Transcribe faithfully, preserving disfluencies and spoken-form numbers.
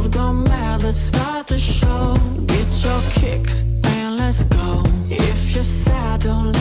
club gone mad, let's start the show. Get your kicks and let's go. If you're sad, don't